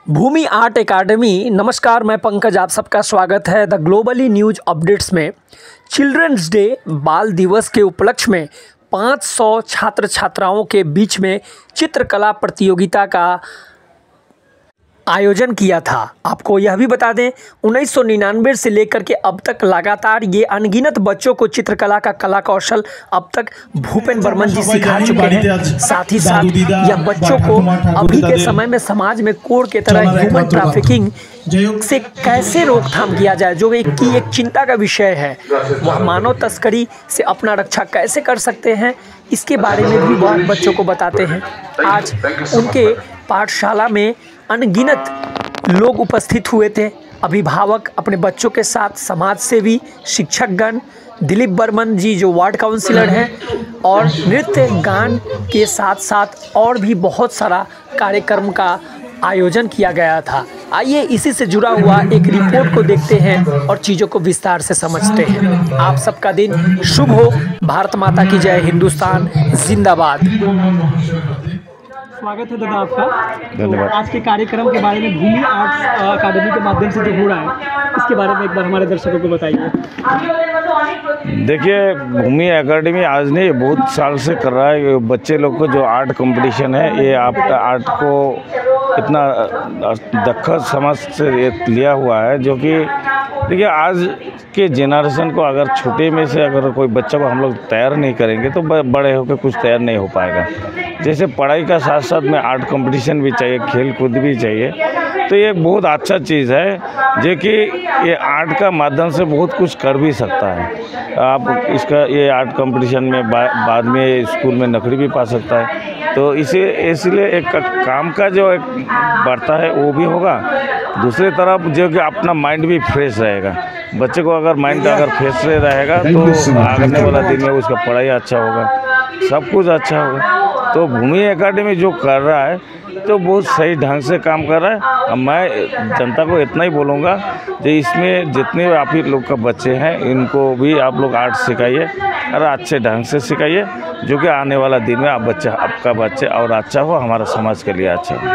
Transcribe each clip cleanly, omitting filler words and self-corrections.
भूमि art academy. नमस्कार, मैं पंकज, आप सबका स्वागत है द ग्लोबली न्यूज अपडेट्स में। चिल्ड्रंस डे बाल दिवस के उपलक्ष्य में 500 छात्र छात्राओं के बीच में चित्रकला प्रतियोगिता का आयोजन किया था। आपको यह भी बता दें, 1999 से लेकर के अब तक लगातार ये अनगिनत बच्चों को चित्रकला का कला कौशल अब तक भूपेन बर्मन जी सिखा चुके हैं। साथ ही साथ यह बच्चों को अभी के समय में समाज में कोढ़ के तरह ह्यूमन ट्रैफिकिंग से कैसे रोकथाम किया जाए, जो एक चिंता का विषय है। वह मानव तस्करी से अपना रक्षा कैसे कर सकते हैं, इसके बारे में भी वह बच्चों को बताते हैं। आज उनके पाठशाला में अनगिनत लोग उपस्थित हुए थे। अभिभावक अपने बच्चों के साथ, समाज सेवी, शिक्षकगण, दिलीप बर्मन जी जो वार्ड काउंसिलर हैं, और नृत्य गान के साथ साथ और भी बहुत सारा कार्यक्रम का आयोजन किया गया था। आइए इसी से जुड़ा हुआ एक रिपोर्ट को देखते हैं और चीज़ों को विस्तार से समझते हैं। आप सबका दिन शुभ हो। भारत माता की जय, हिंदुस्तान जिंदाबाद। स्वागत है दादा आपका। धन्यवाद। आज के कार्यक्रम के बारे में भूमि आर्ट्स अकादमी के माध्यम से जो हो रहा है, इसके बारे में एक बार हमारे दर्शकों को बताइए। देखिए, भूमि एकेडमी आज नहीं, बहुत साल से कर रहा है। बच्चे लोग को जो आर्ट कंपटीशन है, ये आर्ट को इतना दक्खत समझ से लिया हुआ है, जो कि देखिए आज के जेनरेशन को अगर छोटे में से अगर कोई बच्चा को हम लोग तैयार नहीं करेंगे तो बड़े होकर कुछ तैयार नहीं हो पाएगा। जैसे पढ़ाई का साथ साथ में आर्ट कंपटीशन भी चाहिए, खेल कूद भी चाहिए, तो ये बहुत अच्छा चीज़ है जो कि ये आर्ट का माध्यम से बहुत कुछ कर भी सकता है। आप इसका ये आर्ट कंपटीशन में बाद में स्कूल में नौकरी भी पा सकता है। तो इसलिए एक काम का जो एक बढ़ता है वो भी होगा। दूसरी तरफ जो कि अपना माइंड भी फ्रेश रहेगा। बच्चे को अगर माइंड अगर फ्रेश रहेगा तो आने वाला दिन में उसका पढ़ाई अच्छा होगा, सब कुछ अच्छा होगा। तो भूमि एकेडमी जो कर रहा है तो बहुत सही ढंग से काम कर रहा है। अब मैं जनता को इतना ही बोलूँगा कि इसमें जितने आप ही लोग का बच्चे हैं, इनको भी आप लोग आर्ट सिखाइए और अच्छे ढंग से सिखाइए, जो कि आने वाला दिन में आपका बच्चे और अच्छा हो, हमारा समाज के लिए अच्छा हो।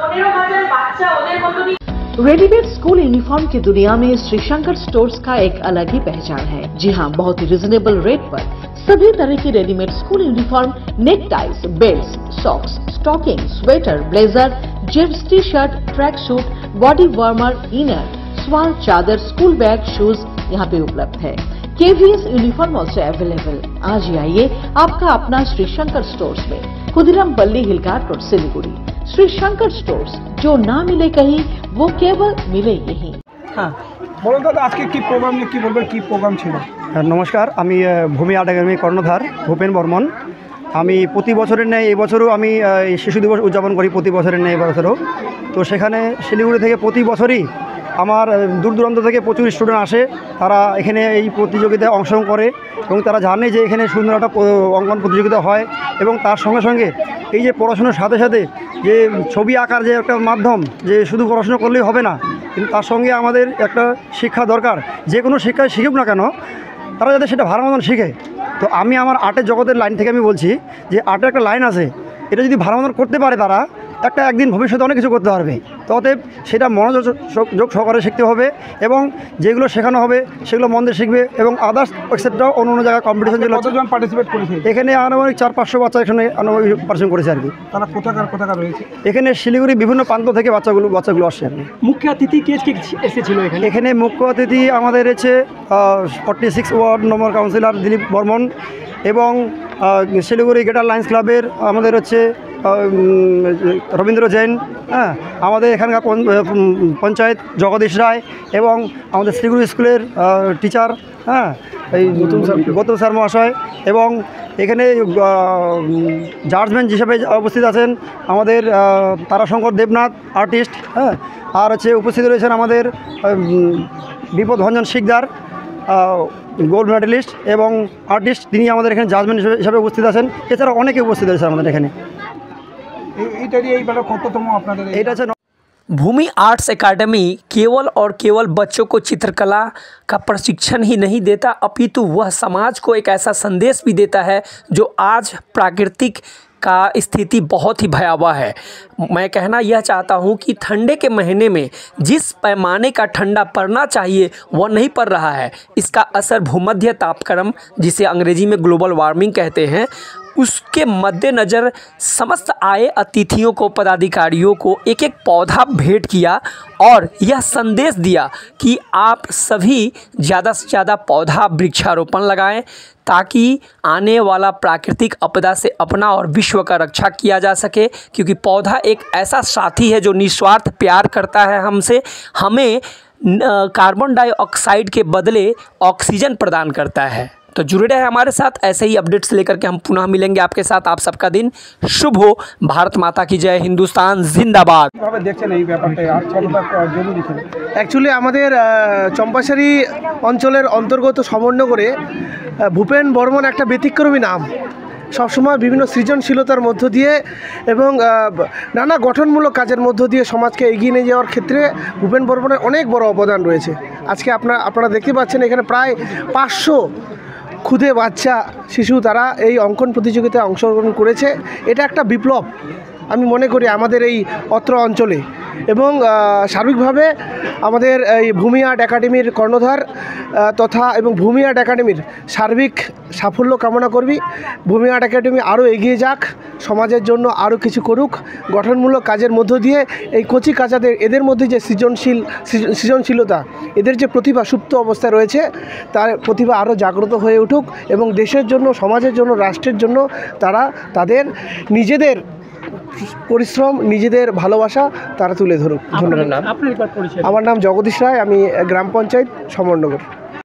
रेडीमेड स्कूल यूनिफॉर्म की दुनिया में श्री शंकर स्टोर्स का एक अलग ही पहचान है। जी हाँ, बहुत ही रिजनेबल रेट पर सभी तरह की readymade school uniform, neck ties, belt, socks, stocking, sweater, blazer, jeans, T shirt, track suit, body warmer, inner, shawl, चादर, स्कूल बैग, शूज यहाँ पे उपलब्ध है। KVS uniform also available. आज ही आइए आपका अपना श्री शंकर स्टोर्स में, खुदीराम पल्ली, हिलघाट रोड, सिलीगुड़ी। श्री शंकर स्टोर्स, जो ना मिले कहीं वो केवल मिले यहीं। हाँ, বলুন দাদা, আজকে কি প্রোগ্রাম নিয়ে কি বলবেন, কি প্রোগ্রাম ছিল? নমস্কার, আমি ভূমি আর্ট একাডেমির কর্ণধার ভূপেন বর্মন। আমি প্রতি বছরের ন্যায় এই বছরও আমি শিশু দিবস উদযাপন করি, প্রতি বছরের ন্যায় এবছরও। তো সেখানে শিলিগুড়ি থেকে প্রতি বছরই আমার দূর দূরান্ত থেকে প্রচুর স্টুডেন্ট আসে। তারা এখানে এই প্রতিযোগিতায় অংশগ্রহণ করে এবং তারা জানে যে এখানে সুন্দর একটা অঙ্কন প্রতিযোগিতা হয়, এবং তার সঙ্গে সঙ্গে এই যে পড়াশোনার সাথে সাথে যে ছবি আঁকার যে একটা মাধ্যম, যে শুধু পড়াশোনা করলেই হবে না, কিন্তু তার সঙ্গে আমাদের একটা শিক্ষা দরকার। যে কোনো শিক্ষায় শিখুক না কেন, তারা যাতে সেটা ভালো মতন শিখে। তো আমি আমার আর্টের জগতের লাইন থেকে আমি বলছি যে আর্টের একটা লাইন আছে, এটা যদি ভালো মতন করতে পারে তারা একদিন ভবিষ্যতে অনেক কিছু করতে পারবে। তো অতএব সেটা মনোযোগ সহকারে শিখতে হবে, এবং যেগুলো শেখানো হবে সেগুলো মন দিয়ে শিখবে, এবং আদার্স এক্সেট্রা অন্য জায়গায় কম্পিটিশন যেগুলো পার্টিসিপেট করেছে এখানে আনুমানিক 400-500 বাচ্চা এখানে পার্টিসিপেট করেছে আর কি। তারা কোথাকার রয়েছে? এখানে শিলিগুড়ি বিভিন্ন প্রান্ত থেকে বাচ্চাগুলো আসছে আর কি। মুখ্য অতিথি কে এসেছিল এখানে? এখানে মুখ্য অতিথি আমাদের হচ্ছে 46 ward number councillor Dilip Barman, এবং শিলিগুড়ি গ্রেটার লায়ন্স ক্লাবের আমাদের হচ্ছে রবীন্দ্র জৈন, হ্যাঁ, আমাদের এখানকার পঞ্চায়েত জগদীশ রায়, এবং আমাদের শিলিগুড়ি স্কুলের টিচার, হ্যাঁ, এই গৌতম স্যার মহাশয়, এবং এখানে জাজমেন্ট হিসাবে উপস্থিত আছেন আমাদের তারাশঙ্কর দেবনাথ আর্টিস্ট, হ্যাঁ, আর হচ্ছে উপস্থিত রয়েছেন আমাদের বিপদ ভঞ্জন শিকদার, গোল্ড মেডেলিস্ট এবং আর্টিস্ট, তিনি আমাদের এখানে জাজমেন্ট হিসাবে উপস্থিত আছেন। এছাড়া অনেকে উপস্থিত রয়েছে আমাদের এখানে। भूमि आर्ट्स एकेडमी केवल और केवल बच्चों को चित्रकला का प्रशिक्षण ही नहीं देता, अपितु वह समाज को एक ऐसा संदेश भी देता है जो आज प्राकृतिक का स्थिति बहुत ही भयावह है। मैं कहना यह चाहता हूं कि ठंडे के महीने में जिस पैमाने का ठंडा पड़ना चाहिए वह नहीं पड़ रहा है। इसका असर भूमध्य तापक्रम, जिसे अंग्रेजी में ग्लोबल वार्मिंग कहते हैं, उसके मद्देनज़र समस्त आए अतिथियों को, पदाधिकारियों को एक एक पौधा भेंट किया और यह संदेश दिया कि आप सभी ज़्यादा से ज़्यादा पौधा वृक्षारोपण लगाएं ताकि आने वाला प्राकृतिक आपदा से अपना और विश्व का रक्षा किया जा सके। क्योंकि पौधा एक ऐसा साथी है जो निस्वार्थ प्यार करता है हमसे, हमें कार्बन डाइऑक्साइड के बदले ऑक्सीजन प्रदान करता है। तो जुड़े रहे हमारे साथ, ऐसे ही अपडेट्स लेकर के हम पुनः मिलेंगे आपके साथ। आप सबका दिन शुभ हो। भारत माता की जय, हिंदुस्तान जिंदाबाद। দেখছেন এই ব্যাপারটা আর কতটা জরুরি ছিল? অ্যাকচুয়ালি আমাদের চম্পাশারি অঞ্চলের অন্তর্গত সমন্বয়ে ভূপেন বর্মন একটা ব্যতিক্রমী নাম। সবসময় বিভিন্ন সৃজনশীলতার মধ্য দিয়ে এবং নানা গঠনমূলক কাজের মধ্য দিয়ে সমাজকে এগিয়ে নিয়ে যাওয়ার ক্ষেত্রে ভূপেন বর্মনের অনেক বড় অবদান রয়েছে। আজকে আপনারা দেখতে পাচ্ছেন এখানে প্রায় 500 ক্ষুদে বাচ্চা শিশু তারা এই অঙ্কন প্রতিযোগিতায় অংশগ্রহণ করেছে। এটা একটা বিপ্লব আমি মনে করি আমাদের এই অত্র অঞ্চলে। এবং সার্বিকভাবে আমাদের এই ভূমি আর্ট একাডেমির কর্ণধার তথা এবং ভূমি আর্ট একাডেমির সার্বিক সাফল্য কামনা করবি। ভূমি আর্ট একাডেমি আরও এগিয়ে যাক, সমাজের জন্য আরও কিছু করুক, গঠনমূলক কাজের মধ্য দিয়ে এই কচি কাচাদের এদের মধ্যে যে সৃজনশীলতা, এদের যে প্রতিভা সুপ্ত অবস্থায় রয়েছে, তার প্রতিভা আরও জাগ্রত হয়ে উঠুক এবং দেশের জন্য, সমাজের জন্য, রাষ্ট্রের জন্য তারা তাদের নিজেদের পরিশ্রম, নিজেদের ভালোবাসা তারা তুলে ধরুক। ধন্যবাদ। আমার নাম জগদীশ রায়, আমি গ্রাম পঞ্চায়েত সমরনগর।